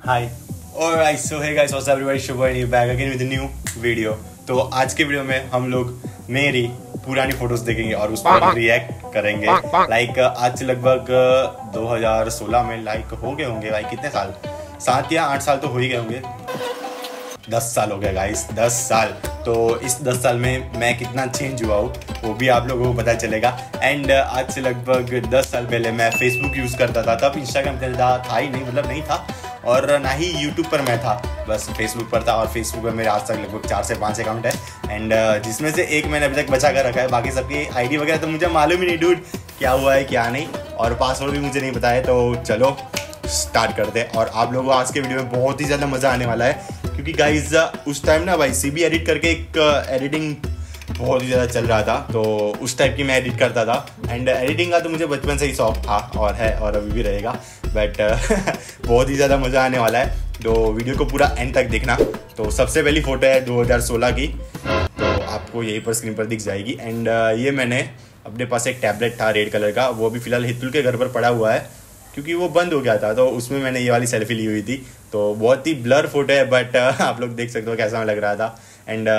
Hi alright so hey guys what's up everybody Shubhra back again with new video. तो आज के video में हम लोग मेरी पुरानी फोटोज देखेंगे और उस पर रिएक्ट करेंगे। लाइक आज लगभग 2016 में लाइक हो गए होंगे भाई, कितने साल, 7 या 8 साल तो हो ही गए होंगे। 10 साल हो गया गाइस, 10 साल। तो इस 10 साल में मैं कितना चेंज हुआ हूँ वो भी आप लोगों को पता चलेगा। एंड आज से लगभग 10 साल पहले मैं फेसबुक यूज़ करता था, तब इंस्टाग्राम था ही नहीं, मतलब नहीं था, और ना ही यूट्यूब पर मैं था, बस फेसबुक पर था। और फेसबुक पर मेरे आज तक लगभग 4 से 5 अकाउंट है। एंड जिसमें से एक मैंने अभी तक बचा कर रखा है, बाकी सबकी आईडी वगैरह तो मुझे मालूम ही नहीं डूड क्या हुआ है क्या नहीं, और पासवर्ड भी मुझे नहीं पता है। तो चलो स्टार्ट करते हैं। और आप लोगों को आज के वीडियो में बहुत ही ज़्यादा मज़ा आने वाला है, क्योंकि गाइज उस टाइम ना भाई CB एडिट करके एक एडिटिंग बहुत ही ज़्यादा चल रहा था, तो उस टाइप की मैं एडिट करता था। एंड एडिटिंग का तो मुझे बचपन से ही शौक था और है और अभी भी रहेगा, बट बहुत ही ज़्यादा मज़ा आने वाला है। तो वीडियो को पूरा एंड तक देखना। तो सबसे पहली फ़ोटो है 2016 की, तो आपको यहीं पर स्क्रीन पर दिख जाएगी। एंड ये मैंने अपने पास एक टैबलेट था रेड कलर का, वो भी फिलहाल हितुल के घर पर पड़ा हुआ है क्योंकि वो बंद हो गया था, तो उसमें मैंने ये वाली सेल्फी ली हुई थी। तो बहुत ही ब्लर फोटो है, बट आप लोग देख सकते हो कैसा लग रहा था। एंड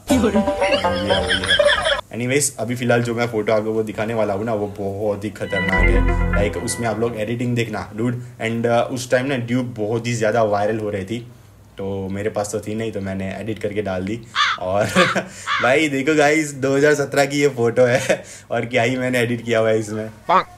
एनीवेज अभी फिलहाल जो मैं फोटो आप लोगों को दिखाने वाला हूँ ना, वो बहुत ही खतरनाक है। लाइक उसमें आप लोग एडिटिंग देखना डूड। एंड उस टाइम ना ड्यूब बहुत ही ज़्यादा वायरल हो रही थी, तो मेरे पास तो थी नहीं, तो मैंने एडिट करके डाल दी। और भाई देखो गाइस 2017 की ये फोटो है, और क्या ही मैंने एडिट किया हुआ है इसमें।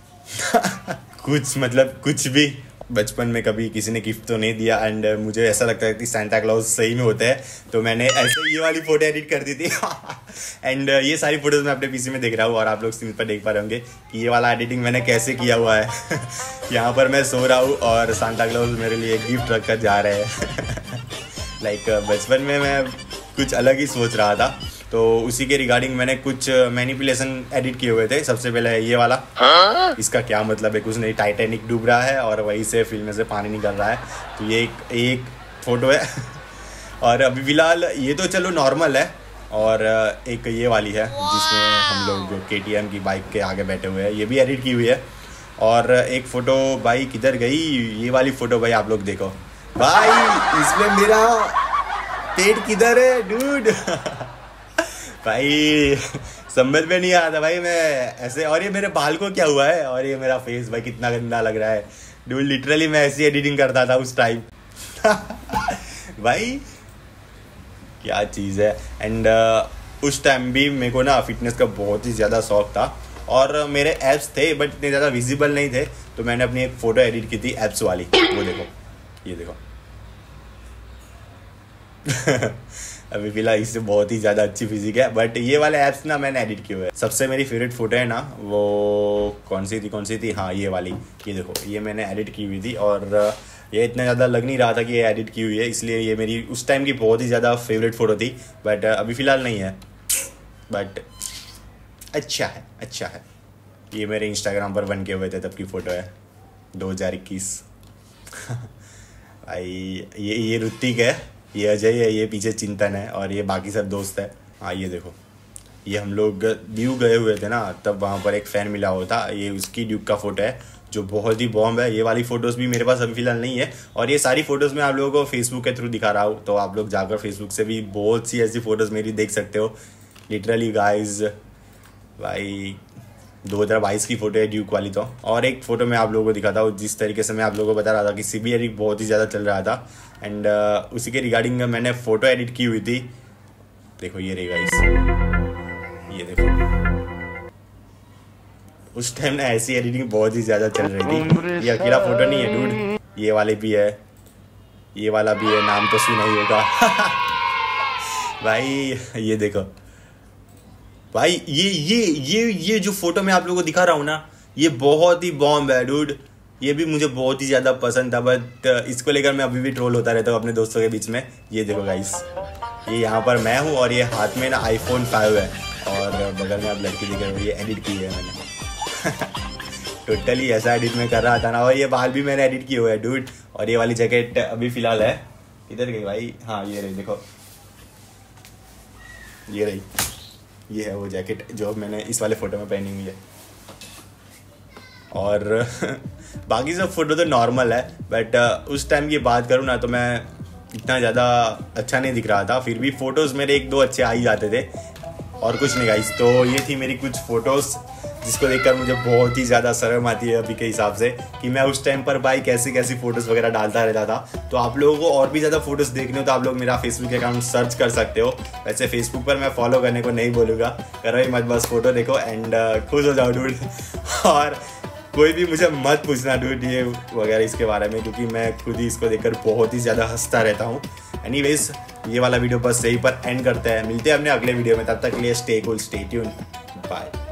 कुछ मतलब कुछ भी। बचपन में कभी किसी ने गिफ्ट तो नहीं दिया, एंड मुझे ऐसा लगता है कि सांता क्लॉज सही में होता है, तो मैंने ऐसे ये वाली फोटो एडिट कर दी थी। एंड ये सारी फोटोज मैं अपने पीसी में देख रहा हूँ, और आप लोग स्क्रीन पर देख पा रहे होंगे कि ये वाला एडिटिंग मैंने कैसे किया हुआ है। यहाँ पर मैं सो रहा हूँ और सांता क्लॉज मेरे लिए गिफ्ट रख कर जा रहे हैं। लाइक बचपन में मैं कुछ अलग ही सोच रहा था, तो उसी के रिगार्डिंग मैंने कुछ मैनिपुलेशन एडिट किए हुए थे। सबसे पहले है ये वाला, इसका क्या मतलब है, कुछ नहीं, टाइटैनिक डूब रहा है और वहीं से फिल्म में से पानी निकल रहा है, तो ये एक फोटो है। और अभी फिलहाल ये तो चलो नॉर्मल है, और एक ये वाली है जिसमें हम लोग KTM की बाइक के आगे बैठे हुए हैं, ये भी एडिट की हुई है। और एक फ़ोटो भाई किधर गई, ये वाली फ़ोटो भाई आप लोग देखो भाई, इसमें मेरा पेट किधर है डूड। भाई समझ में नहीं आता भाई मैं ऐसे, और ये मेरे बाल को क्या हुआ है, और ये मेरा फेस भाई कितना गंदा लग रहा है डूड। लिटरली मैं ऐसी एडिटिंग करता था उस टाइम। भाई क्या चीज़ है। एंड उस टाइम भी मेरे को ना फिटनेस का बहुत ही ज़्यादा शौक था, और मेरे एप्स थे बट इतने ज़्यादा विजिबल नहीं थे, तो मैंने अपनी एक फ़ोटो एडिट की थी एप्स वाली, वो देखो, ये देखो। अभी फिलहाल इससे बहुत ही ज़्यादा अच्छी फिजिक है, बट ये वाले ऐप्स ना मैंने एडिट किए हुए हैं। सबसे मेरी फेवरेट फोटो है ना, वो कौन सी थी, हाँ ये वाली, ये देखो, ये मैंने एडिट की हुई थी। और ये इतना ज़्यादा लग नहीं रहा था कि ये एडिट की हुई है, इसलिए ये मेरी उस टाइम की बहुत ही ज़्यादा फेवरेट फ़ोटो थी, बट अभी फ़िलहाल नहीं है, बट अच्छा है। ये मेरे इंस्टाग्राम पर बन के हुए थे तब की फ़ोटो है, 2021। भाई ये ऋतिक है, ये अजय है, ये पीछे चिंतन है, और ये बाकी सब दोस्त है। हाँ ये देखो, ये हम लोग ड्यू गए हुए थे ना, तब वहाँ पर एक फ़ैन मिला हुआ था, ये उसकी ड्यूक का फ़ोटो है जो बहुत ही बॉम्ब है। ये वाली फ़ोटोज़ भी मेरे पास अभी फ़िलहाल नहीं है, और ये सारी फ़ोटोज़ मैं आप लोगों को फेसबुक के थ्रू दिखा रहा हूँ, तो आप लोग जाकर फेसबुक से भी बहुत सी ऐसी फ़ोटोज़ मेरी देख सकते हो। लिटरली गाइज भाई 2022 की फ़ोटो है ड्यूक वाली तो। और एक फ़ोटो मैं आप लोगों को दिखाता हूँ, जिस तरीके से मैं आप लोगों को बता रहा था कि CB एडिट बहुत ही ज़्यादा चल रहा था, एंड उसी के रिगार्डिंग मैंने फ़ोटो एडिट की हुई थी। देखो ये रही गाइस, ये देखो, उस टाइम ना ऐसी एडिटिंग बहुत ही ज़्यादा चल रही थी। ये अकेला फ़ोटो नहीं है डूड, ये वाले भी है, ये वाला भी है, नाम तो सुना ही होगा। भाई ये देखो भाई, ये जो फोटो मैं आप लोगों को दिखा रहा हूँ ना, ये बहुत ही बॉम्ब है डूड। ये भी मुझे बहुत ही ज़्यादा पसंद था, बट इसको लेकर मैं अभी भी ट्रोल होता रहता हूँ अपने दोस्तों के बीच में। ये देखो गाइस, ये यहाँ पर मैं हूँ, और ये हाथ में ना iPhone 5 है, और बगल में आप लड़की दिख रहे हो, ये एडिट की है मैंने। टोटली ऐसा एडिट में कर रहा था ना, और ये बाल भी मैंने एडिट किए हुए हैं डूड। और ये वाली जैकेट अभी फ़िलहाल है, इधर गई भाई, हाँ ये रही देखो, ये रही, ये है वो जैकेट जो मैंने इस वाले फ़ोटो में पहनी हुई है। और बाकी सब फोटो तो नॉर्मल है, बट उस टाइम की बात करूँ ना तो मैं इतना ज़्यादा अच्छा नहीं दिख रहा था, फिर भी फ़ोटोज़ मेरे एक दो अच्छे आ ही जाते थे और कुछ नहीं गाइस। तो ये थी मेरी कुछ फ़ोटोज़ जिसको देखकर मुझे बहुत ही ज़्यादा शर्म आती है अभी के हिसाब से कि मैं उस टाइम पर भाई कैसी कैसी फ़ोटोज़ वगैरह डालता रहता था। तो आप लोगों को और भी ज़्यादा फ़ोटोज़ देखने हो तो आप लोग मेरा फेसबुक अकाउंट सर्च कर सकते हो। वैसे फेसबुक पर मैं फॉलो करने को नहीं बोलूँगा, करो ही मत, बस फ़ोटो देखो एंड खुश हो जाओ डूड। और कोई भी मुझे मत पूछना डूड ये वगैरह इसके बारे में, क्योंकि मैं खुद ही इसको देखकर बहुत ही ज़्यादा हंसता रहता हूँ। एनीवेज ये वाला वीडियो बस यहीं पर एंड करते हैं, मिलते हैं अपने अगले वीडियो में, तब तक के लिए stay cool, stay tuned, bye.